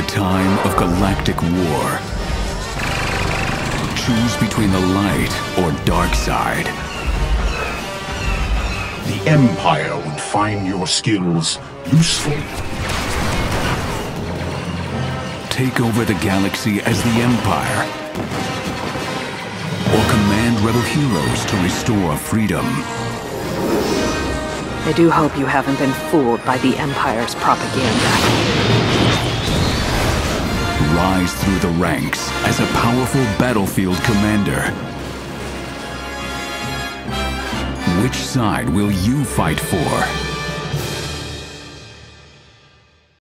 time of galactic war. Choose between the light or dark side. The Empire would find your skills useful. Take over the galaxy as the Empire, or command rebel heroes to restore freedom. I do hope you haven't been fooled by the Empire's propaganda. Rise through the ranks as a powerful battlefield commander. Which side will you fight for?